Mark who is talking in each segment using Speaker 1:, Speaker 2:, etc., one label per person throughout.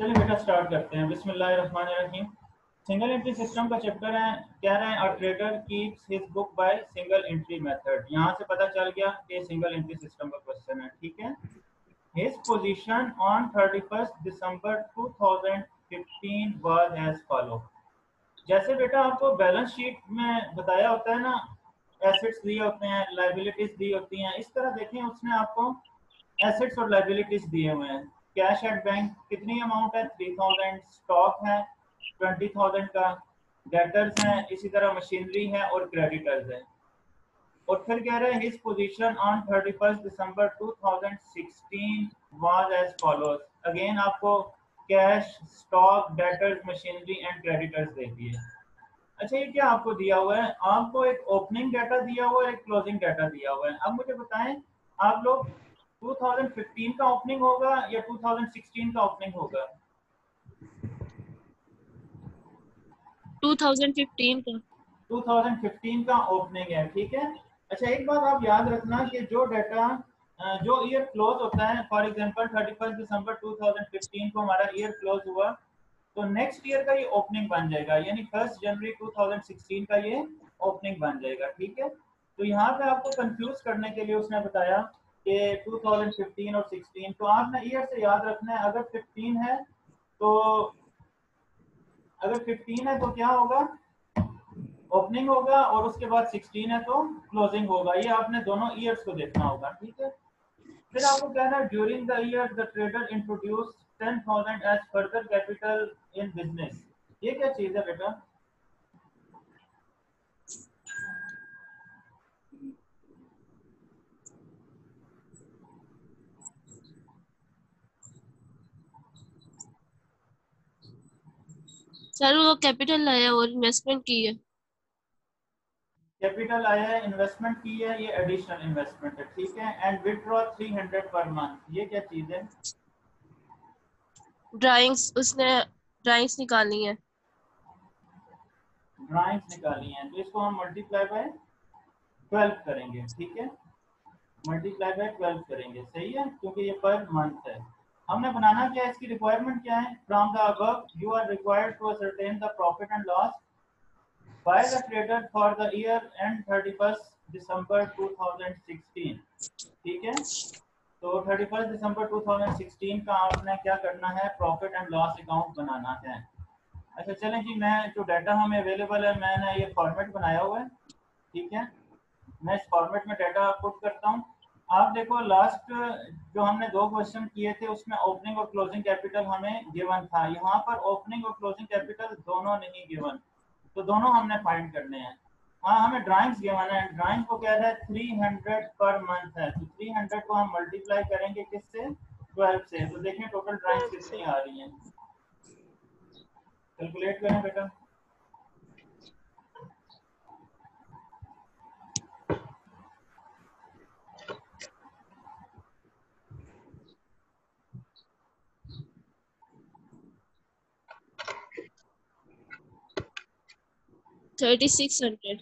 Speaker 1: चलिए बेटा स्टार्ट करते हैं। बिस्मिल्लाहिर्रहमानिर्रहीम। सिंगल एंट्री सिस्टम का चैप्टर है। कह रहे हैं a trader keeps his book by single entry method. यहाँ से पता चल गया कि सिंगल एंट्री सिस्टम का क्वेश्चन है। ठीक है। His position on 31 December 2015 was as follow. जैसे बेटा आपको बैलेंस शीट में बताया होता है ना, एसेट्स दिए होते हैं, लाइबिलिटीज दी होती हैं, इस तरह देखें उसने आपको एसेट्स और लाइबिलिटीज दिए हुए हैं। कैश एट बैंक कितनी अमाउंट है? 3000। स्टॉक है 20,000 का। डेटर्स हैं, इसी तरह मशीनरी है और क्रेडिटर्स है। और फिर कह रहे हैं his position on 31 December 2016 was as follows. Again आपको cash, stock, debtors, machinery and creditors दे दिए। अच्छा, ये क्या आपको दिया हुआ है? आपको एक ओपनिंग डाटा दिया हुआ है, एक क्लोजिंग डाटा दिया हुआ है। अब मुझे बताएं, आप लोग 2015 का ओपनिंग होगा या 2016 का ओपनिंग होगा?
Speaker 2: 2015 का।
Speaker 1: 2015 का ओपनिंग है। ठीक है। अच्छा, एक बात आप याद रखना कि जो डाटा जो ईयर क्लोज होता है, फॉर एग्जांपल 31 दिसंबर 2015 को हमारा ईयर क्लोज हुआ, तो नेक्स्ट ईयर का ये ओपनिंग बन जाएगा, यानी 1 जनवरी 2016 का ये ओपनिंग बन जाएगा। ठीक है। तो यहाँ पे आपको कंफ्यूज करने के लिए उसने बताया कि 2015 और 16, तो आपने ईयर से याद रखना है। अगर 15 है तो क्या होगा? ओपनिंग होगा, और उसके बाद 16 है तो क्लोजिंग होगा। ये आपने दोनों ईयर्स को देखना होगा। ठीक है। फिर आपको कहना है during the year the trader introduce 10,000 as further capital in business. ये क्या चीज है बेटा?
Speaker 2: सर वो कैपिटल लाया और इन्वेस्टमेंट की है।
Speaker 1: कैपिटल आया है, इन्वेस्टमेंट की है, ये एडिशनल इन्वेस्टमेंट है। ठीक है। एंड विथड्रॉ 300 पर मंथ, ये क्या चीज है?
Speaker 2: ड्राइंग्स, उसने ड्राइंग्स निकाली है।
Speaker 1: ड्राइंग्स निकाली हैं, तो इसको हम मल्टीप्लाई बाय 12 करेंगे। ठीक है। मल्टीप्लाई बाय 12 करेंगे, सही है, क्योंकि ये पर मंथ है। हमने बनाना क्या है, इसकी रिक्वायरमेंट क्या है? From the above you are required to ascertain the profit and loss by the trader for the year end 31st December 2016। ठीक है। तो 31 दिसंबर 2016 का आपने क्या करना है? प्रॉफिट एंड लॉस अकाउंट बनाना है। अच्छा चलें जी, मैं जो डाटा हमें अवेलेबल है, मैंने ये फॉर्मेट बनाया हुआ है। ठीक है। मैं इस फॉर्मेट में डाटा पुट करता हूँ। आप देखो, लास्ट जो हमने 2 क्वेश्चन किए थे उसमें ओपनिंग और क्लोजिंग कैपिटल हमें गिवन था। यहाँ पर ओपनिंग और क्लोजिंग कैपिटल दोनों नहीं गिवन, तो दोनों हमने फाइंड करने हैं। हाँ, हमें ड्राइंग्स गिवन है। ड्राइंग को कह रहा है 300 पर मंथ है, तो 300 को हम मल्टीप्लाई करेंगे किससे? 12 से। तो देखें टोटल ड्राइंग्स कितनी आ रही हैं। कैलकुलेट करें बेटा।
Speaker 2: $3600।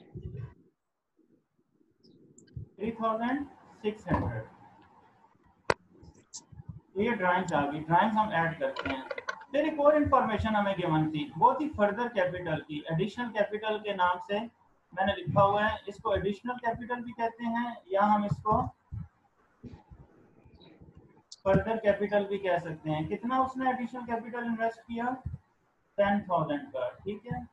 Speaker 1: 3600। तो ये ड्राइंग्स आ गई। ड्राइंग्स हम ऐड करते हैं। फिर एक और इन्फॉर्मेशन हमें गिवन थी, बहुत ही फर्दर कैपिटल की, एडिशनल कैपिटल के नाम से मैंने लिखा हुआ है। इसको एडिशनल कैपिटल भी कहते हैं, या हम इसको फर्दर कैपिटल भी कह सकते हैं। कितना उसने एडिशनल कैपिटल इन्वेस्ट किया? 10,000 का। ठीक है।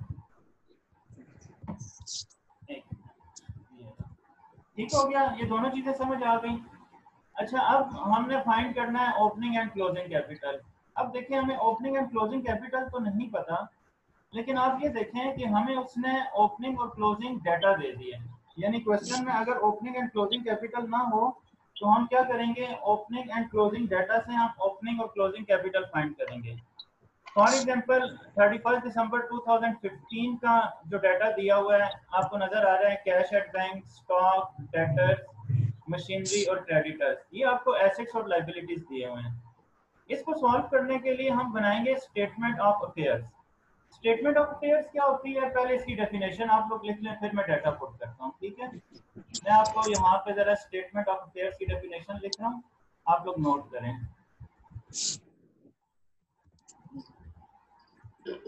Speaker 1: ठीक हो गया, ये दोनों चीजें समझ आ गई। अच्छा, अब हमने फाइंड करना है ओपनिंग एंड क्लोजिंग कैपिटल। अब देखिए, हमें ओपनिंग एंड क्लोजिंग कैपिटल तो नहीं पता, लेकिन आप ये देखें कि हमें उसने ओपनिंग और क्लोजिंग डाटा दे दिए। यानी क्वेश्चन में अगर ओपनिंग एंड क्लोजिंग कैपिटल ना हो तो हम क्या करेंगे? ओपनिंग एंड क्लोजिंग डाटा से हम ओपनिंग और क्लोजिंग कैपिटल फाइंड करेंगे। फॉर एग्जांपल 31 दिसंबर 2015 का जो डाटा दिया हुआ है, आपको नजर आ रहा है cash at bank, stock, debtors, machinery और क्रेडिटर्स। ये आपको एसेट्स और लाइबिलिटीज दिए हुए हैं। इसको सॉल्व करने के लिए हम बनाएंगे statement of affairs. Statement of affairs क्या होती है? पहले इसकी डेफिनेशन आप लोग लिख लें, फिर मैं डाटा पुट करता हूँ। ठीक है। मैं आपको यहाँ पे जरा स्टेटमेंट ऑफ अफेयर्स की डेफिनेशन लिख रहा हूँ, आप लोग नोट करें।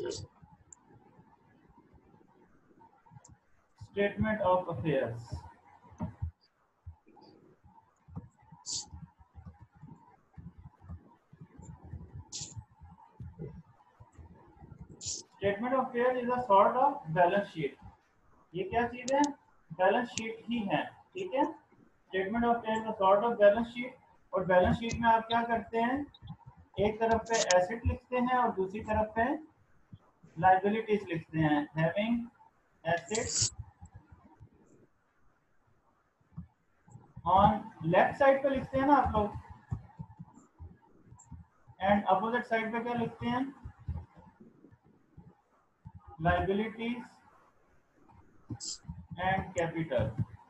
Speaker 1: Statement of affairs. Statement of affairs is a sort of balance sheet. ये क्या चीज है? बैलेंस शीट ही है, ठीक है। Statement of affairs is a sort of balance sheet. और बैलेंस शीट में आप क्या करते हैं? एक तरफ पे एसेट लिखते हैं और दूसरी तरफ पे लायबिलिटीज लिखते हैं। Having assets on left side पे लिखते हैं ना आप लोग, एंड अपोजिट साइड पे क्या लिखते हैं? Liabilities and capital.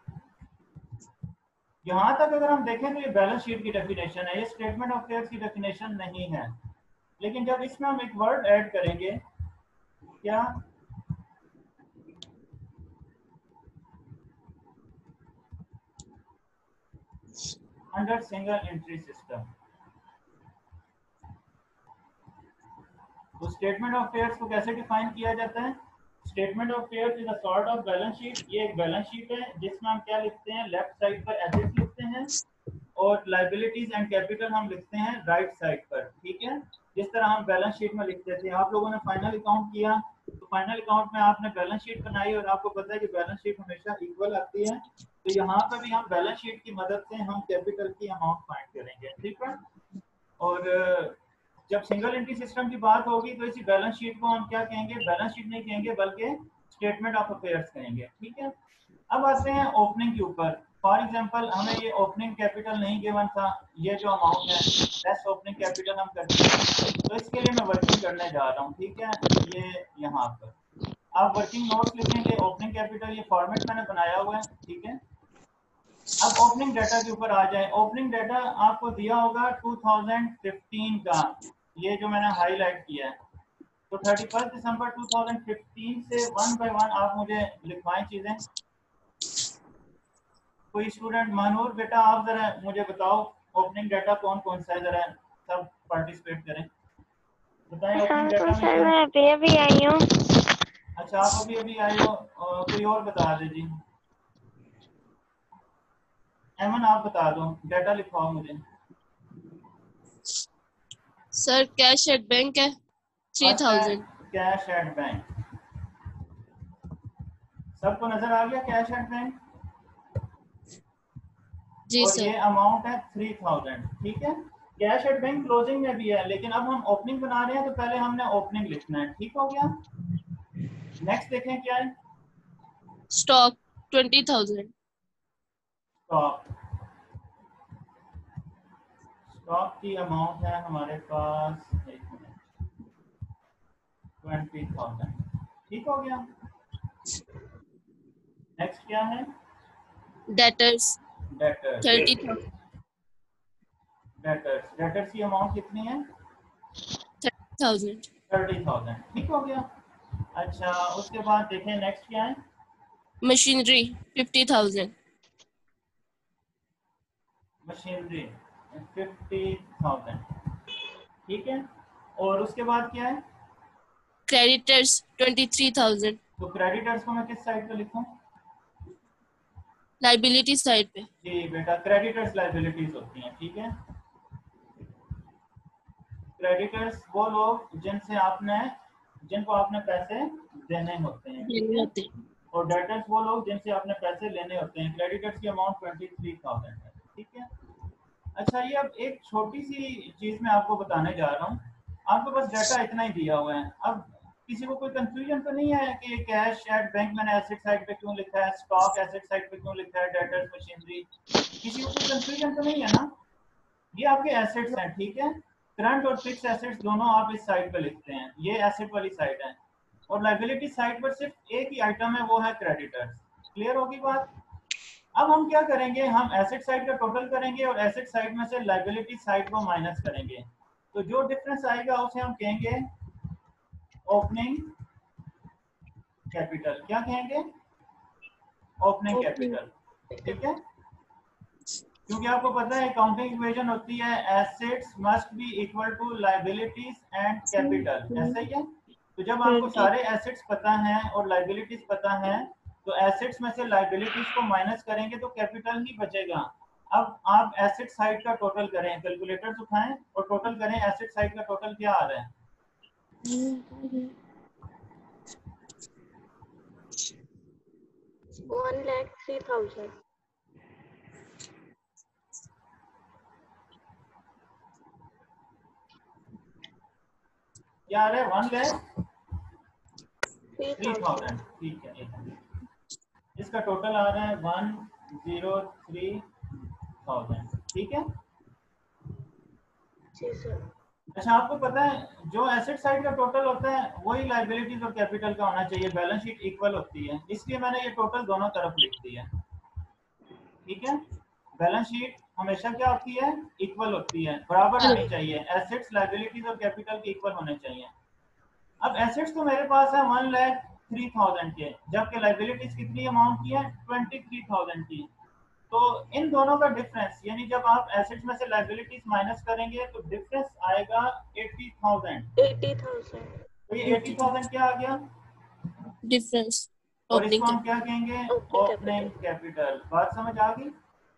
Speaker 1: यहां तक अगर हम देखें तो ये बैलेंस शीट की डेफिनेशन है, ये स्टेटमेंट ऑफ अफेयर्स की डेफिनेशन नहीं है। लेकिन जब इसमें हम एक वर्ड ऐड करेंगे, क्या? Under single entry system. तो स्टेटमेंट ऑफ अफेयर्स को कैसे डिफाइन किया जाता है? Statement of affairs is a sort of balance sheet. ये एक बैलेंस शीट है जिसमें हम क्या लिखते हैं? लेफ्ट साइड पर एसेट्स लिखते हैं और लायबिलिटीज एंड कैपिटल हम लिखते हैं राइट साइड पर, ठीक है। जिस तरह हम बैलेंस शीट में लिखते थे। आप लोगों ने फाइनल अकाउंट किया तो फाइनल अकाउंट में आपने बैलेंस शीट बनाई और आपको पता है कि बैलेंस शीट हमेशा इक्वल आती है। तो यहाँ पर भी हम बैलेंस शीट की मदद से हम कैपिटल की अमाउंट फाइंड करेंगे, ठीक है। और जब सिंगल एंट्री सिस्टम की बात होगी तो इसी बैलेंस शीट को हम क्या कहेंगे? बैलेंस शीट नहीं कहेंगे बल्कि स्टेटमेंट ऑफ अफेयर्स कहेंगे, ठीक है। अब आते हैं ओपनिंग के ऊपर। फॉर एग्जांपल हमें ये ओपनिंग कैपिटल नहीं गिवन था, ये जो अमाउंट है लेस ओपनिंग कैपिटल हम करते हैं। तो इसके लिए मैं वर्किंग करने जा रहा हूँ, ठीक है। ये यहाँ पर आप वर्किंग नोट्स लिखेंगे। ओपनिंग कैपिटल ये फॉर्मेट मैंने बनाया हुआ है, ठीक है। अब ओपनिंग डाटा के ऊपर आ जाए। ओपनिंग डाटा आपको दिया होगा 2015 का, ये जो मैंने हाईलाइट किया है। तो 31 दिसंबर 2015 से वन बाय वन आप मुझे लिखवाएं चीजें। कोई स्टूडेंट? मानूर बेटा आप जरा मुझे बताओ ओपनिंग डाटा कौन कौन सा है, जरा सब पार्टिसिपेट करें। बताएं ओपनिंग डाटा में
Speaker 3: सर
Speaker 1: क्या?
Speaker 3: मैं अभी अभी आई हूँ।
Speaker 1: अच्छा आप अभी अभी आए हो, कोई और बता दे जी। एमन आप बता दो, डाटा लिखवाओ मुझे।
Speaker 2: सर कैश एट बैंक है 3000।
Speaker 1: कैश एट बैंक, सबको नजर आ गया कैश एट बैंक?
Speaker 2: जी
Speaker 1: और
Speaker 2: सर।
Speaker 1: ये अमाउंट है 3000, ठीक है। कैश एट बैंक क्लोजिंग में भी है, लेकिन अब हम ओपनिंग बना रहे हैं तो पहले हमने ओपनिंग लिखना है, ठीक हो गया। नेक्स्ट देखें क्या है?
Speaker 2: स्टॉक 20000।
Speaker 1: स्टॉक। स्टॉक की अमाउंट है हमारे पास 20,000, ठीक हो गया। नेक्स्ट क्या है?
Speaker 2: Debtors
Speaker 1: debtors.
Speaker 2: 30,000।
Speaker 1: डेटर्स की अमाउंट कितनी है?
Speaker 2: 30,000।
Speaker 1: 30,000, ठीक हो गया। अच्छा उसके बाद देखें नेक्स्ट क्या है?
Speaker 2: मशीनरी 50,000।
Speaker 1: मशीनरी 50,000, ठीक है। और उसके बाद क्या है?
Speaker 2: क्रेडिटर्स 23,000।
Speaker 1: तो क्रेडिटर्स को मैं किस साइड पे लिखूं?
Speaker 2: लाइबिलिटी साइड पे।
Speaker 1: जी बेटा क्रेडिटर्स लायबिलिटीज होती हैं, ठीक है। क्रेडिटर्स वो लोग जिनको आपने पैसे देने होते हैं, ठीक है।
Speaker 2: होते हैं।
Speaker 1: और डेटर्स वो लोग जिनसे आपने पैसे लेने होते हैं। क्रेडिटर्स की अमाउंट 23,000 है, ठीक है। अच्छा ये अब एक छोटी सी चीज मैं आपको बताने जा रहा हूँ। आपको बस डाटा इतना ही दिया हुआ है। अब किसी को कोई कंफ्यूजन तो नहीं है कि कैश एट बैंक मैंने एसेट साइड पे क्यों लिखा है, स्टॉक एसेट साइड पे क्यों लिखा है, डेटर्स मशीनरी? किसी को कोई कंफ्यूजन तो नहीं है ना? ये आपके एसेट्स हैं, ठीक है। करंट और फिक्स एसेट्स दोनों आप इस साइड पे लिखते हैं, ये एसेट वाली साइड है। और लायबिलिटी साइड पर सिर्फ एक ही आइटम है, वो है क्रेडिटर्स। क्लियर होगी बात? अब हम क्या करेंगे? हम एसेट साइड का टोटल करेंगे और एसेट साइड में से लायबिलिटी साइड को माइनस करेंगे। तो जो डिफरेंस आएगा उसे हम कहेंगे ओपनिंग कैपिटल। क्या कहेंगे? ओपनिंग कैपिटल, ठीक है। क्योंकि आपको पता है अकाउंटिंग इक्वेशन होती है assets must be equal to liabilities and capital, ऐसा ही है। तो जब आपको सारे एसेट्स पता हैं और लाइबिलिटीज पता हैं, तो एसेट्स में से लाइबिलिटीज को माइनस करेंगे तो कैपिटल ही बचेगा। अब आप एसेट साइड का टोटल करें, कैलकुलेटर्स उठाएं और टोटल करें एसेट साइड का टोटल क्या आ रहा है।
Speaker 3: 1,03,000।
Speaker 1: क्या आ रहा है? 1,03,000। ठीक है, इसका टोटल आ रहा है 1,03,000। ठीक है।
Speaker 3: जी सर।
Speaker 1: अच्छा, आपको पता है जो एसेट साइड का टोटल होता है वही लाइबिलिटीज और कैपिटल का होना चाहिए, बैलेंस शीट इक्वल होती है, इसलिए मैंने ये टोटल दोनों तरफ लिख दिया। ठीक है। बैलेंस शीट हमेशा क्या होती है? इक्वल होती है, बराबर आनी चाहिए, एसेट्स लाइबिलिटीज और कैपिटल के इक्वल होने चाहिए। अब एसेट्स तो मेरे पास है 1,03,000 के, जबकि लाइबिलिटीज कितनी अमाउंट की है? 23,000 की। तो इन दोनों का डिफरेंस, यानी जब आप एसेट्स में से लाइबिलिटीज माइनस करेंगे तो डिफरेंस आएगा 80,000।
Speaker 3: 80,000।
Speaker 1: तो ये 80,000 क्या आ गया?
Speaker 2: डिफरेंस
Speaker 1: और इसको
Speaker 2: ओपनिंग
Speaker 1: हम क्या कहेंगे? Opening capital. बात समझ आ गई?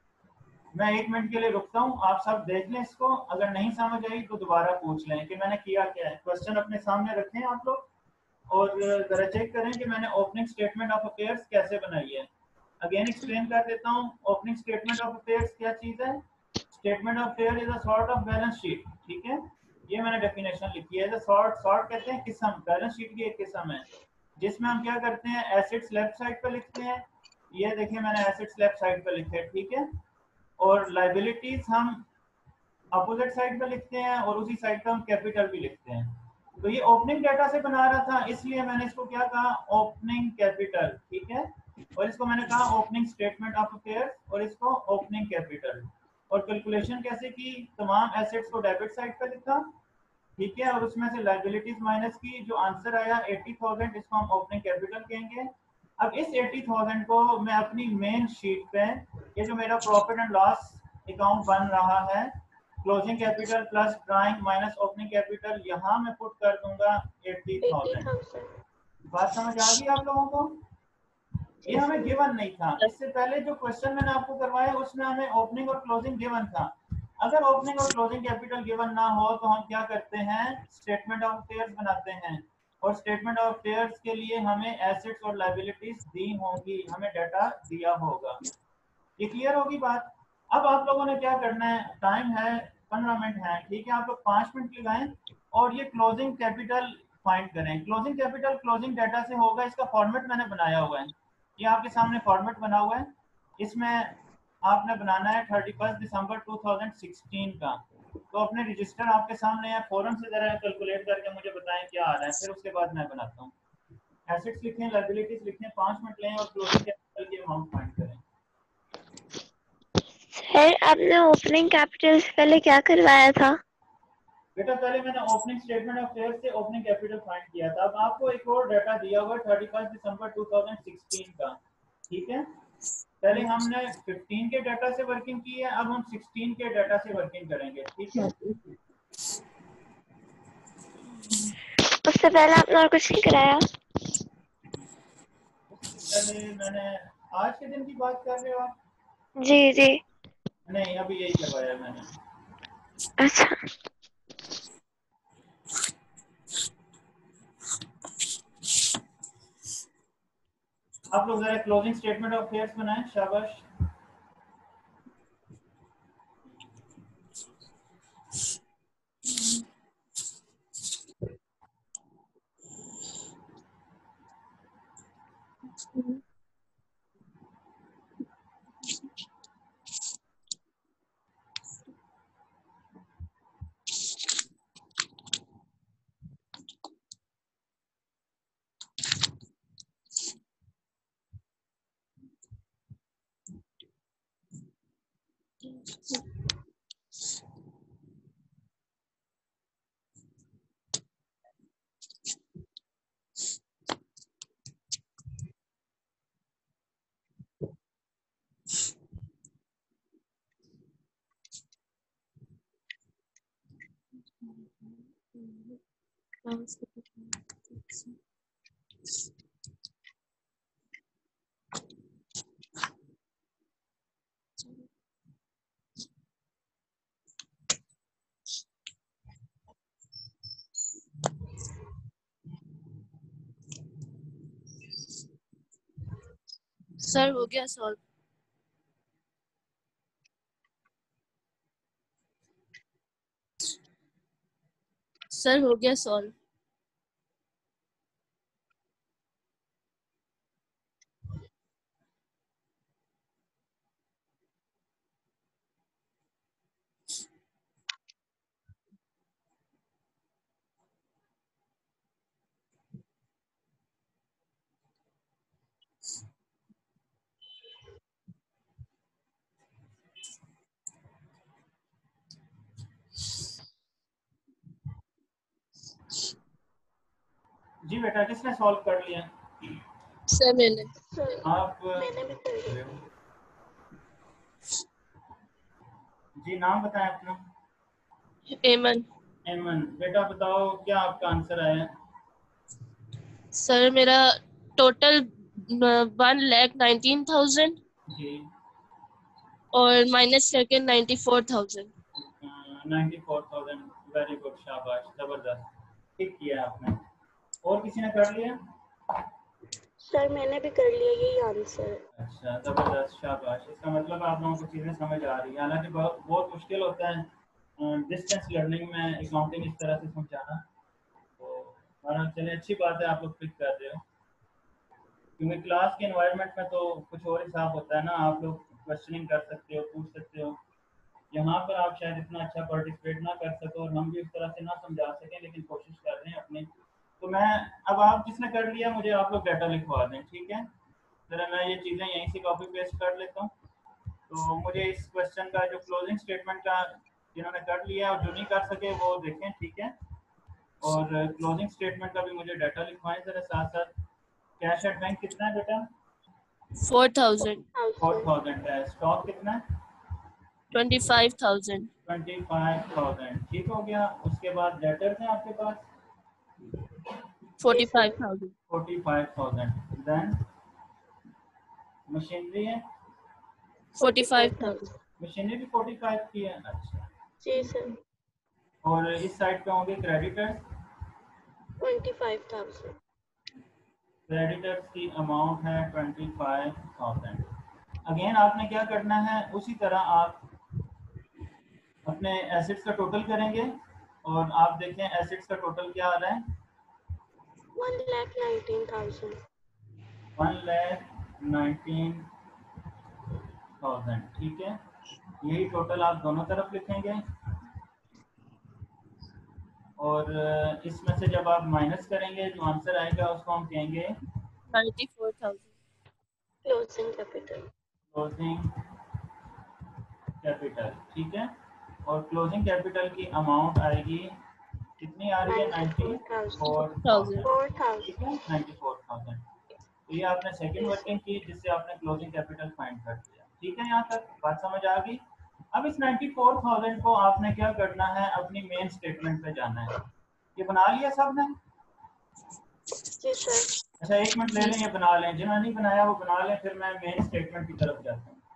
Speaker 1: मैं 1 मिनट के लिए रुकता हूँ, आप सब देख लें इसको, अगर नहीं समझ आई तो दोबारा पूछ लें कि मैंने किया क्या है। क्वेश्चन अपने सामने रखें आप लोग और जरा चेक करें कि मैंने ओपनिंग स्टेटमेंट ऑफ अफेयर्स कैसे बनाई है। अगेन एक्सप्लेन कर देता हूँ, ओपनिंग स्टेटमेंट ऑफ अफेयर्स क्या चीज है? Statement of affair is a sort of balance sheet. ठीक है, ये मैंने डेफिनेशन लिखी है। सॉर्ट कहते हैं किस्म, बैलेंस शीट की एक किस्म है जिसमें हम क्या करते हैं, एसेट्स लेफ्ट साइड पे लिखते हैं। ये देखिए मैंने एसेट्स लेफ्ट साइड पे लिखे हैं। ठीक है, और लाइबिलिटीज हम अपोजिट साइड पे लिखते हैं और उसी साइड पे हम कैपिटल भी लिखते हैं। तो ये ओपनिंग डेटा से बना रहा था, इसलिए मैंने इसको क्या कहा? Opening capital. ठीक है, और इसको मैंने कहा ओपनिंग स्टेटमेंट ऑफ अफेयर्स और इसको ओपनिंग कैपिटल। और कैलकुलेशन कैसे की? तमाम एसेट्स को डेबिट साइड पे लिखा। ठीक है, और उसमें से लाइबिलिटीज माइनस की, जो आंसर आया 80,000, इसको हम ओपनिंग कैपिटल कहेंगे। अब इस 80,000 को मैं अपनी मेन शीट पे, ये जो मेरा प्रॉफिट एंड लॉस अकाउंट बन रहा है, closing capital plus drawing minus opening capital, यहाँ मैं पुट कर दूंगा 80,000।
Speaker 3: 80,000।
Speaker 1: बात समझ आ गई आप लोगों को? ये हमें गिवन नहीं था, इससे पहले जो क्वेश्चन मैंने आपको करवाया उसमें हमें ओपनिंग और क्लोजिंग गिवन था। अगर ओपनिंग और क्लोजिंग कैपिटल गिवन ना हो तो हम क्या करते हैं? स्टेटमेंट ऑफ अफेयर्स बनाते हैं, और स्टेटमेंट ऑफ अफेयर्स के लिए हमें एसेट्स और लायबिलिटीज दी होंगी, हमें डाटा दिया होगा। ये क्लियर होगी बात? अब आप लोगों ने क्या करना है, टाइम है 15 मिनट है। ठीक है, आप लोग 5 मिनट लगाएं और ये क्लोजिंग कैपिटल फाइंड करें। क्लोजिंग कैपिटल क्लोजिंग डाटा से होगा, इसका फॉर्मेट मैंने बनाया हुआ है, ये आपके सामने फॉर्मेट बना हुआ है। इसमें आपने बनाना है 31 दिसंबर 2016 का। तो अपने रजिस्टर आपके सामने है, फौरन से जरा कैलकुलेट करके मुझे बताएं क्या आ रहा है, फिर उसके बाद मैं बनाता हूँ। एसेट्स लिखें, लायबिलिटीज लिखें, 5 मिनट लें और क्लोजिंग कैपिटल की अमाउंट फाइंड करें।
Speaker 3: सर आपने ओपनिंग कैपिटल से पहले क्या करवाया था?
Speaker 1: बेटा पहले मैंने ओपनिंग स्टेटमेंट ऑफ शेयर से ओपनिंग कैपिटल फाइंड किया था। अब आपको एक और डाटा दिया हुआ है 31 दिसंबर 2016 का। ठीक है, पहले हमने 15 के डाटा से वर्किंग की है, अब हम 16 के डाटा से वर्किंग करेंगे। ठीक है,
Speaker 3: उससे पहले आपने और कुछ नहीं कराया?
Speaker 1: उससे पहले मैंने, आज के दिन की बात कर रहे हो आप?
Speaker 3: जी जी।
Speaker 1: नहीं, अभी यही करवाया मैंने।
Speaker 3: अच्छा।
Speaker 1: आप लोग जरा क्लोजिंग स्टेटमेंट ऑफ शेयर्स बनाएं, शाबाश।
Speaker 2: सर हो गया सॉल्व। सर हो गया सॉल्व।
Speaker 1: जी बेटा, किसने सॉल्व कर लिया?
Speaker 2: सर मैंने।
Speaker 1: आप
Speaker 3: मैंने भी कर लिया।
Speaker 1: जी नाम बताएं अपना।
Speaker 2: एमन।
Speaker 1: एमन। बेटा बताओ क्या आपका आंसर आया?
Speaker 2: सर मेरा टोटल 1,19,000
Speaker 1: जी
Speaker 2: और माइनस करके 94,000।
Speaker 1: 94,000। वेरी गुड, शाबाश, जबरदस्त, ठीक किया आपने। और किसी ने कर लिया?
Speaker 3: सर मैंने भी कर लिया, यही आंसर है।
Speaker 1: अच्छा, जबरदस्त, शाबाश। इसका मतलब आप लोगों को चीज़ें समझ आ रही हैं। हालांकि बहुत बहुत मुश्किल होता है डिस्टेंस लर्निंग में अकाउंटिंग इस तरह से समझाना। तो चलिए, अच्छी बात है, आप लोग पिक कर रहे हो, क्योंकि क्लास के एनवायरनमेंट में तो कुछ और हिसाब होता है ना। आप लोग क्वेश्चनिंग कर सकते हो, पूछ सकते हो। यहाँ पर आप शायद इतना अच्छा पार्टिसिपेट ना कर सको और हम भी उस तरह से ना समझा सकें, लेकिन कोशिश कर रहे हैं अपनी। तो मैं अब, आप जिसने कर लिया, मुझे आप लोग डाटा लिखवा दें, ठीक है? जरा मैं ये चीज़ें यहीं से कॉपी पेस्ट कर लेता हूँ। तो मुझे इस क्वेश्चन का जो क्लोजिंग स्टेटमेंट का जिन्होंने कर लिया और जो नहीं कर सके वो देखें, ठीक है? और क्लोजिंग स्टेटमेंट का भी मुझे डाटा लिखवाएं ज़रा साथ साथ। कैश एट बैंक कितना है बेटा?
Speaker 2: 4,000।
Speaker 1: 4,000 है। स्टॉक कितना है?
Speaker 2: 25,000।
Speaker 1: 25,000, ठीक हो गया। उसके बाद डेटर्स हैं आपके पास
Speaker 2: 45,000।
Speaker 1: 45,000। देन मशीनरी है
Speaker 2: 45,000।
Speaker 1: मशीनरी भी 45 की है। अच्छा,
Speaker 3: जी सर।
Speaker 1: और इस साइड पे होंगे क्रेडिटर्स।
Speaker 3: 25,000।
Speaker 1: क्रेडिटर्स की अमाउंट है 25,000। अगेन आपने क्या करना है, उसी तरह आप अपने एसेट्स का टोटल करेंगे और आप देखें एसेट्स का टोटल क्या आ रहा है।
Speaker 3: 1,19,000।
Speaker 1: 1,19,000, ठीक है? यही टोटल आप दोनों तरफ लिखेंगे और इसमें से जब आप माइनस करेंगे जो आंसर आएगा उसको हम कहेंगे
Speaker 2: 94,000।
Speaker 3: Closing capital.
Speaker 1: क्लोजिंग कैपिटल, ठीक है? और क्लोजिंग कैपिटल की अमाउंट आएगी, कितनी आ रही है? 94,000, ठीक है? 94,000। तो ये आपने सेकंड वर्किंग की, जिससे आपने क्लोजिंग कैपिटल फाइंड कर दिया, ठीक है? यहाँ तक बात समझ आ गई? अब इस 94,000 को आपने क्या करना है, अपनी मेन स्टेटमेंट पे जाना है। ये बना लिया सबने?
Speaker 3: जी सर।
Speaker 1: अच्छा, एक मिनट ले लें, ये बना लें, जिन्होंने नहीं बनाया वो बना लें, फिर मैं मेन स्टेटमेंट की तरफ जाता हूँ।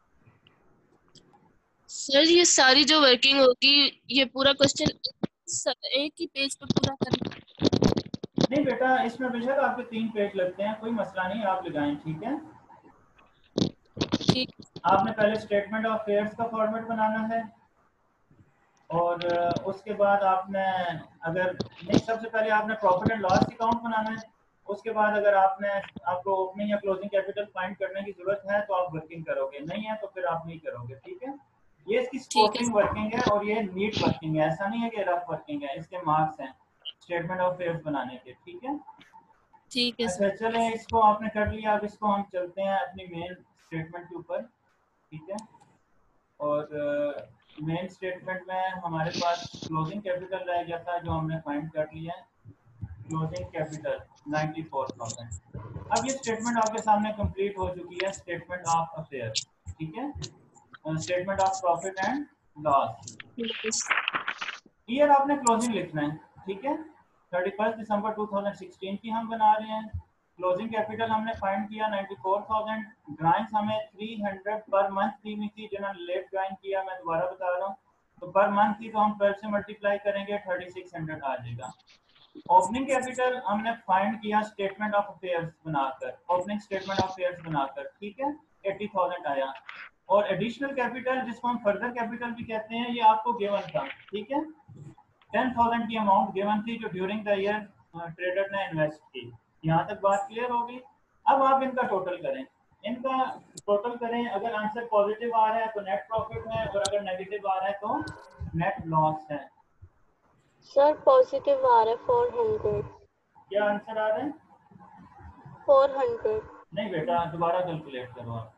Speaker 2: सर ये सारी जो वर्किंग होगी, ये पूरा क्वेश्चन एक ही पेज पर पूरा करना?
Speaker 1: नहीं बेटा, इसमें बेशक आपके 3 पेज लगते हैं, कोई मसला नहीं, आप लगाएं, ठीक है?
Speaker 2: ठीक।
Speaker 1: आपने पहले स्टेटमेंट ऑफ अफेयर्स का फॉर्मेट बनाना है और उसके बाद आपने, अगर नहीं, सबसे पहले आपने प्रॉफिट एंड लॉस अकाउंट बनाना है। उसके बाद अगर आपको ओपनिंग या क्लोजिंग कैपिटल फाइंड करने की जरूरत है तो आप वर्किंग करोगे, नहीं है तो फिर आप नहीं करोगे, ठीक है? ये इसकी
Speaker 2: ठीक है
Speaker 1: सपोर्टिंग वर्किंग है और ये नीट वर्किंग है, ऐसा नहीं है कि रफ वर्किंग है। इसके मार्क्स हैं स्टेटमेंट ऑफ अफेयर्स बनाने के, ठीक है?
Speaker 2: ठीक है
Speaker 1: अच्छा
Speaker 2: सर।
Speaker 1: चलें, इसको आपने कर लिया, अब इसको हम चलते हैं अपनी मेन स्टेटमेंट के ऊपर, ठीक है? और मेन स्टेटमेंट में हमारे पास क्लोजिंग कैपिटल रह गया था जो हमने फाइंड कर लिया है। Closing capital 94,000। अब ये स्टेटमेंट आपके सामने कंप्लीट हो चुकी है, स्टेटमेंट ऑफ अफेयर, ठीक है? Statement of profit and loss.
Speaker 2: ठीक है।
Speaker 1: ईयर आपने क्लोजिंग लिखना है, ठीक है? 31 दिसंबर 2016 की हम बना रहे हैं। क्लोजिंग कैपिटल हमने फाइंड किया 94,000। ग्रांट्स हमें 300 पर मंथ दी हुई थी, जिन्होंने लेट ज्वाइन किया मैं दोबारा बता रहा हूँ, तो पर मंथ की तो हम 12 से मल्टीप्लाई करेंगे 3600 आ जाएगा। ओपनिंग कैपिटल हमने फाइंड किया स्टेटमेंट ऑफ अफेयर्स बनाकर, ओपनिंग स्टेटमेंट ऑफ अफेयर्स बनाकर, ठीक है, 80,000 आया। और एडिशनल कैपिटल जिसको हम फर्दर कैपिटल भी कहते हैं, ये आपको गिवन था, ठीक है, 10,000 की अमाउंट गिवन थी जो ड्यूरिंग द ईयर ट्रेडर ने इन्वेस्ट की। यहाँ तक बात क्लियर होगी। अब आप इनका टोटल करें, इनका टोटल करें, अगर आंसर पॉजिटिव आ रहा है तो नेट प्रॉफिट है, और अगर नेगेटिव आ रहा है तो नेट लॉस है।
Speaker 4: सर पॉजिटिव आ रहा है 400।
Speaker 1: क्या आंसर आ रहा है?
Speaker 4: 400।
Speaker 1: नहीं बेटा, दोबारा कैलकुलेट करो आप,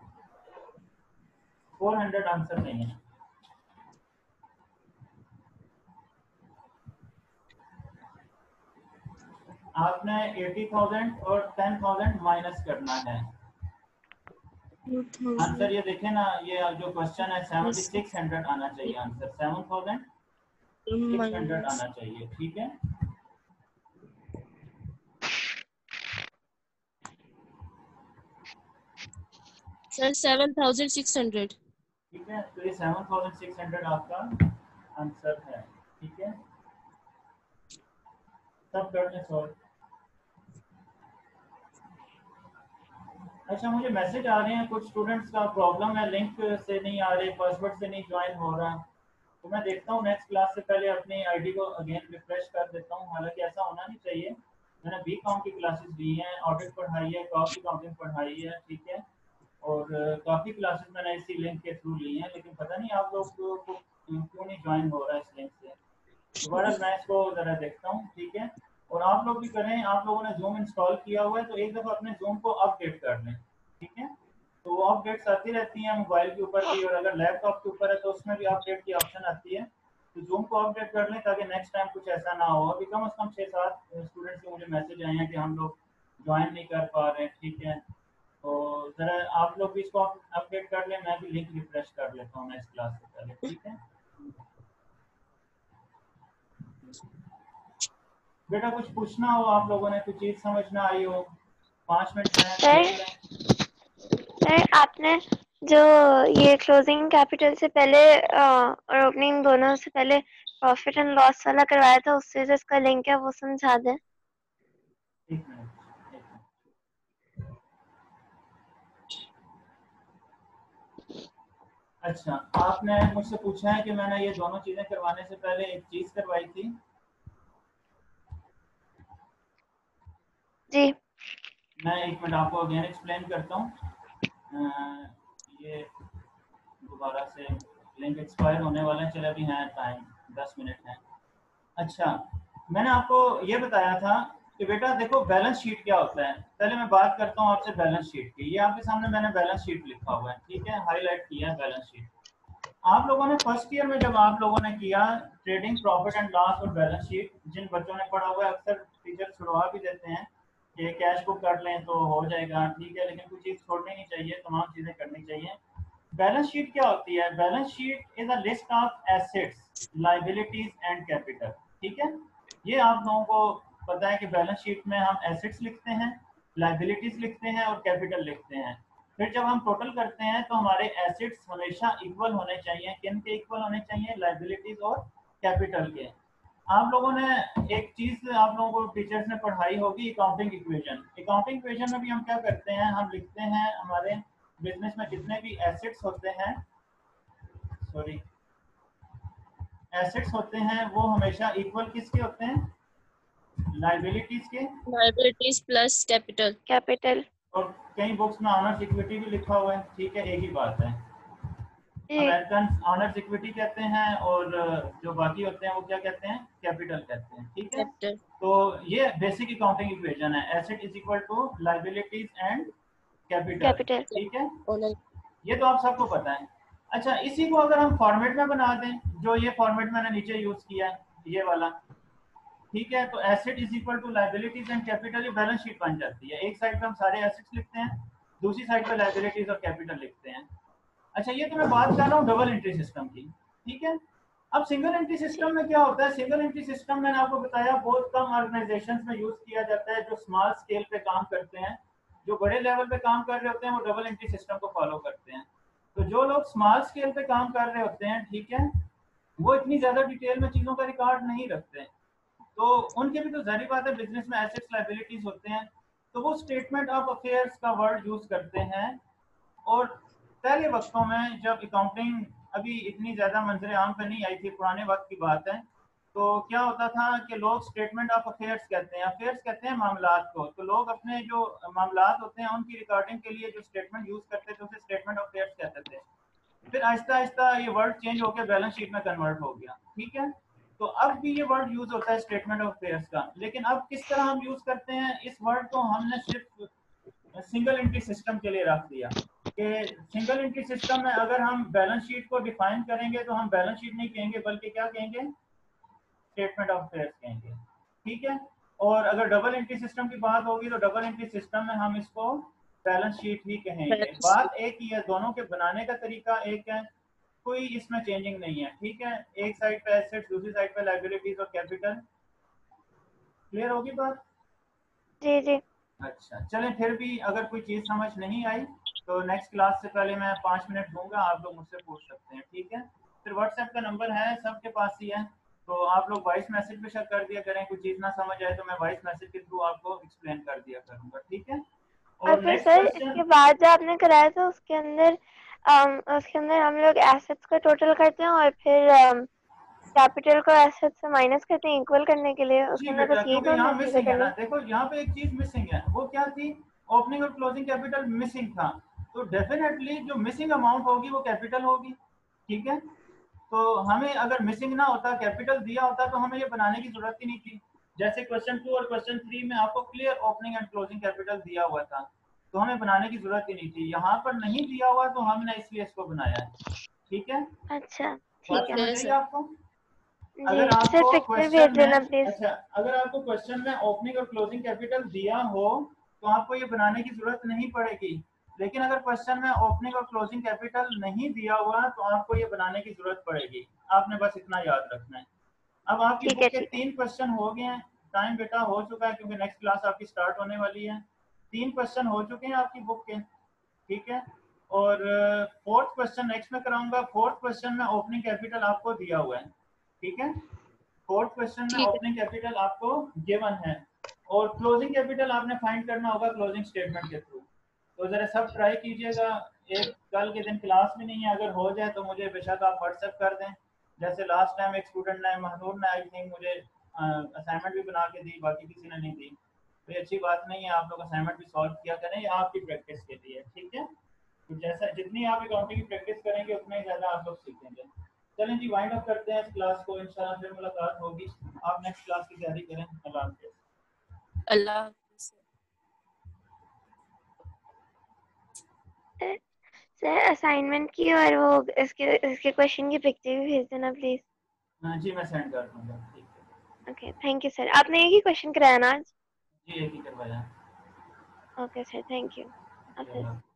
Speaker 1: 400 आंसर नहीं है। आपने 80,000 और 10,000 माइनस करना है। आंसर ये देखें ना, ये जो क्वेश्चन है 7600 आना चाहिए आंसर, 7600 आना चाहिए, ठीक है।
Speaker 2: सर 7,600।
Speaker 1: ठीक है, तो ये 7,600 आपका आंसर है, ठीक है। सब कर लें सॉल्व। अच्छा, मुझे मैसेज आ रहे हैं कुछ स्टूडेंट्स का प्रॉब्लम है, लिंक से नहीं आ रहे, पासवर्ड से नहीं ज्वाइन हो रहा, तो मैं देखता हूँ नेक्स्ट क्लास से पहले अपनी आईडी को अगेन रिफ्रेश कर देता हूँ। हालांकि ऐसा होना नहीं चाहिए, मैंने बी कॉम की क्लासेस ली हैं, ऑडिट पढ़ाई है, कॉस्ट अकाउंटिंग पढ़ाई है, ठीक है, और काफ़ी क्लासेस मैंने इसी लिंक के थ्रू ली हैं, लेकिन पता नहीं आप लोग को क्यों नहीं ज्वाइन हो रहा है इस लिंक से। दोबारा मैं इसको ज़रा देखता हूँ, ठीक है। और आप लोग भी करें, आप लोगों ने जूम इंस्टॉल किया हुआ है तो एक दफ़ा अपने जूम को अपडेट कर लें, ठीक है। तो अपडेट्स आती रहती हैं मोबाइल के ऊपर भी, और अगर लैपटॉप के ऊपर है तो उसमें भी अपडेट की ऑप्शन आती है, तो जूम को अपडेट कर लें ताकि नेक्स्ट टाइम कुछ ऐसा ना हो। अभी कम से कम 6-7 स्टूडेंट्स के मुझे मैसेज आए हैं कि हम लोग ज्वाइन नहीं कर पा रहे हैं, ठीक है। तो ज़रा आप लोग भी इसको अपडेट कर लें, मैं भी लिंक रिफ्रेश कर लेता हूँ नेक्स्ट क्लास से पहले, ठीक है। बेटा कुछ पूछना हो आप लोगों ने, कुछ चीज़ समझ ना आई हो, 5 मिनट में
Speaker 3: सर आपने जो ये क्लोजिंग कैपिटल से पहले और ओपनिंग दोनों से पहले प्रॉफिट एंड लॉस वाला करवाया था, उससे जो इसका लिंक है वो समझा दें।
Speaker 1: एक मिनट। अच्छा, आपने मुझसे पूछा है कि मैंने ये दोनों चीजें करवाने से पहले एक चीज करवाई थी
Speaker 3: जी।
Speaker 1: मैं एक मिनट आपको अगेन एक्सप्लेन करता हूँ। ये दोबारा से लिंक एक्सपायर होने वाला है, चले अभी है टाइम 10 मिनट है। अच्छा, मैंने आपको ये बताया था कि बेटा देखो बैलेंस शीट क्या होता है। पहले मैं बात करता हूँ आपसे बैलेंस शीट की। ये आपके सामने मैंने बैलेंस शीट लिखा हुआ है, ठीक है, हाईलाइट किया है बैलेंस शीट। आप लोगों ने फर्स्ट ईयर में जब आप लोगों ने किया ट्रेडिंग प्रॉफिट एंड लॉस और बैलेंस शीट, जिन बच्चों ने पढ़ा हुआ है अक्सर टीचर छुड़वा भी देते हैं कि कैश बुक कर लें तो हो जाएगा, ठीक है, लेकिन कुछ चीज़ छोड़नी नहीं चाहिए, तमाम चीज़ें करनी चाहिए। बैलेंस शीट क्या होती है? Balance sheet is a list of assets, liabilities and capital, ठीक है। ये आप लोगों को पता है कि बैलेंस शीट में हम एसेट्स लिखते हैं, लायबिलिटीज लिखते हैं और कैपिटल लिखते हैं। फिर जब हम टोटल करते हैं तो हमारे एसेट्स हमेशा इक्वल होने चाहिए। किन के इक्वल होने चाहिए? लायबिलिटीज और कैपिटल के। आप लोगों ने एक चीज आप लोगों को टीचर्स ने पढ़ाई होगी, अकाउंटिंग इक्वेशन। अकाउंटिंग इक्वेशन में भी हम क्या करते हैं, हम लिखते हैं हमारे बिजनेस में जितने भी एसेट्स होते हैं, सॉरी, एसेट्स होते हैं वो हमेशा इक्वल किसके होते हैं? लायबिलिटीज के।
Speaker 2: Liabilities plus capital.
Speaker 3: कैपिटल।
Speaker 1: और कई बुक्स में ऑनर्स इक्विटी भी लिखा हुआ है, ठीक है, एक ही बात है। अमेरिकन ऑनर्स इक्विटी कहते हैं और जो बाकी होते हैं वो क्या कहते हैं? कैपिटल कहते हैं, ठीक है।
Speaker 2: कैपिटल।
Speaker 1: तो ये बेसिक अकाउंटिंग इक्वेशन है, asset is equal to liabilities and capital, ठीक है, ये तो आप सबको पता है। अच्छा, इसी को अगर हम फॉर्मेट में बना दें, जो ये फॉर्मेट मैंने नीचे यूज किया है, ये वाला, ठीक है, तो asset is equal to liabilities and capital, ये बैलेंस शीट बन जाती है। एक साइड पे हम सारे एसेट्स लिखते हैं, दूसरी साइड पे लायबिलिटीज और कैपिटल लिखते हैं। अच्छा, ये तो मैं बात कर रहा हूँ डबल एंट्री सिस्टम की, ठीक है। अब सिंगल एंट्री सिस्टम में क्या होता है, सिंगल एंट्री सिस्टम मैंने आपको बताया बहुत कम ऑर्गेनाइजेशंस में यूज किया जाता है जो स्मॉल स्केल पे काम करते हैं। जो बड़े लेवल पे काम कर रहे होते हैं वो डबल एंट्री सिस्टम को फॉलो करते हैं। तो जो लोग स्मॉल स्केल पे काम कर रहे होते हैं, ठीक है, वो इतनी ज्यादा डिटेल में चीजों का रिकॉर्ड नहीं रखते हैं। तो उनके भी तो जाहिर बात है बिजनेस में एसेट्स लायबिलिटीज होते हैं, तो वो स्टेटमेंट ऑफ अफेयर्स का वर्ड यूज करते हैं। और पहले वक्तों में जब अकाउंटिंग अभी इतनी ज़्यादा मंजर आम पे नहीं आई थी, पुराने वक्त की बात है, तो क्या होता था कि लोग स्टेटमेंट ऑफ अफेयर्स कहते हैं, अफेयर्स कहते हैं मामलात को, तो लोग अपने जो मामलात होते हैं उनकी रिकॉर्डिंग के लिए जो स्टेटमेंट यूज़ करते थे उसे स्टेटमेंट ऑफ अफेयर्स कहते थे। फिर आहिस्ता आहिस्ता ये वर्ड चेंज होकर बैलेंस शीट में कन्वर्ट हो गया, ठीक है। तो अब भी ये वर्ड यूज होता है स्टेटमेंट ऑफ अफेयर्स का, लेकिन अब किस तरह हम यूज करते हैं इस वर्ड को, हमने सिर्फ सिंगल एंट्री सिस्टम के लिए रख दिया कि सिंगल एंट्री सिस्टम में अगर हम बैलेंस शीट को डिफाइन करेंगे तो हम बैलेंस शीट नहीं कहेंगे बल्कि क्या कहेंगे, स्टेटमेंट ऑफ अफेयर्स कहेंगे, ठीक है। और अगर डबल एंट्री सिस्टम की बात होगी तो डबल एंट्री सिस्टम में हम इसको बैलेंस शीट ही कहेंगे। बात एक ही है, दोनों के बनाने का तरीका एक है, कोई इसमें चेंजिंग नहीं है, ठीक है। एक साइड पे एसेट्स, दूसरी साइड पे लायबिलिटीज और कैपिटल। क्लियर होगी बात?
Speaker 3: जी जी।
Speaker 1: अच्छा चलें, फिर भी अगर कोई चीज़ समझ नहीं आई तो नेक्स्ट क्लास से पहले मैं 5 मिनट दूंगा, आप लोग मुझसे पूछ सकते हैं, ठीक है। फिर व्हाट्सएप का नंबर है सबके पास ही है, तो आप लोग वॉइस मैसेज भी शेयर कर दिया करें, कुछ चीज़ ना समझ आए तो मैं वॉइस मैसेज के थ्रू आपको एक्सप्लेन कर दिया करूंगा, ठीक है।
Speaker 3: और फिर सर इसके बाद जो आपने कराया था उसके अंदर हम लोग एसेट्स का टोटल करते हैं और फिर कैपिटल को एसेट्स से माइनस करते हैं इक्वल करने के लिए,
Speaker 1: जी
Speaker 3: उसके अंदर
Speaker 1: बेटा,
Speaker 3: बस यही
Speaker 1: क्योंकि
Speaker 3: दोनों
Speaker 1: यहाँ
Speaker 3: चीजें
Speaker 1: मिसिंग है
Speaker 3: करनी
Speaker 1: ना,
Speaker 3: है।
Speaker 1: देखो यहाँ पे एक चीज मिसिंग है, वो क्या थी, ओपनिंग और क्लोजिंग कैपिटल मिसिंग था, तो डेफिनेटली जो मिसिंग अमाउंट होगी वो कैपिटल होगी, ठीक है। तो हमें अगर मिसिंग ना होता, कैपिटल दिया होता, तो हमें ये बनाने की जरूरत ही नहीं थी। जैसे क्वेश्चन 2 और क्वेश्चन 3 में आपको clear opening and closing capital दिया हुआ था, तो हमें बनाने की जरूरत ही नहीं थी। यहाँ पर नहीं दिया हुआ तो हमने इसलिए इसको बनाया है, ठीक है।
Speaker 3: अच्छा
Speaker 1: बात
Speaker 3: ठीक है
Speaker 1: समझ आई आपको?
Speaker 3: जी।
Speaker 1: अगर
Speaker 3: सिर्फ
Speaker 1: आपको
Speaker 3: पिक्चर भेज
Speaker 1: क्वेश्चन
Speaker 3: देना
Speaker 1: में,
Speaker 3: प्लीज।
Speaker 1: अच्छा, अगर आपको क्वेश्चन में ओपनिंग और क्लोजिंग कैपिटल दिया हो तो आपको ये बनाने की जरूरत नहीं पड़ेगी, लेकिन अगर क्वेश्चन में ओपनिंग और क्लोजिंग कैपिटल नहीं दिया हुआ तो आपको ये बनाने की जरूरत पड़ेगी, आपने बस इतना याद रखना है। अब आपकी
Speaker 3: ठीक
Speaker 1: बुक
Speaker 3: है
Speaker 1: के
Speaker 3: ठीक है
Speaker 1: 3 क्वेश्चन हो गए हैं, टाइम बेटा हो चुका है क्योंकि नेक्स्ट क्लास आपकी स्टार्ट होने वाली है। 3 क्वेश्चन हो चुके हैं आपकी बुक के, ठीक है। और फोर्थ क्वेश्चन नेक्स्ट में कराऊंगा। फोर्थ क्वेश्चन में ओपनिंग कैपिटल आपको दिया हुआ है, ठीक है। फोर्थ क्वेश्चन में
Speaker 2: ठीक है।
Speaker 1: ओपनिंग कैपिटल आपको गिवन है और क्लोजिंग कैपिटल आपने फाइंड करना होगा क्लोजिंग स्टेटमेंट के थ्रू। तो जरा सब ट्राई कीजिएगा। एक कल के दिन क्लास भी नहीं है, अगर हो जाए तो मुझे बेशक आप व्हाट्सएप कर दें, जैसे लास्ट टाइम एक स्टूडेंट ने, महदूर ने, आई थिंक मुझे असाइनमेंट भी बना के दी, बाकी किसी ने नहीं दी, तो ये अच्छी बात नहीं है। आप लोग असाइनमेंट भी सॉल्व किया करें, ये आपकी प्रैक्टिस के लिए, ठीक है। तो जैसा जितनी आप अकाउंटिंग की प्रैक्टिस करेंगे उतना ही ज़्यादा आप लोग सीखेंगे। चलें जी, वाइंड अप करते हैं इस क्लास को, इंशाल्लाह फिर मुलाकात होगी। आप नेक्स्ट क्लास की तैयारी करें। अल्लाह हाफ़िज़।
Speaker 2: अल्लाह हाफ़िज़।
Speaker 3: सर असाइनमेंट की और वो इसके क्वेश्चन की पिक्चर भी भेज देना प्लीज।
Speaker 1: जी मैं सेंड कर दूँगा, ठीक है।
Speaker 3: Okay thank you sir. आपने एक ही क्वेश्चन कराया ना आज?
Speaker 1: जी एक ही करवाया।
Speaker 3: Okay sir thank you.
Speaker 1: जी, अल्लाह।